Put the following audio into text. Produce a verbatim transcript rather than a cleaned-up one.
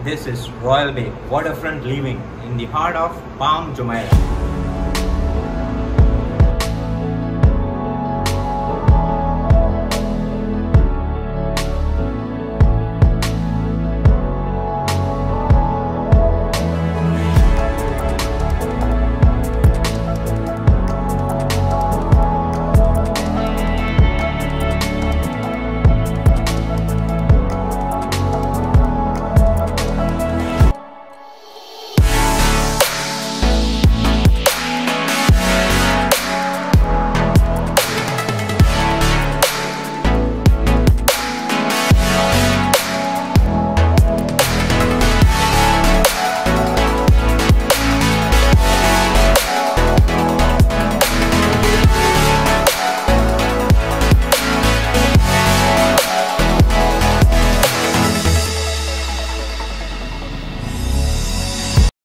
This is Royal Bay waterfront living in the heart of Palm Jumeirah.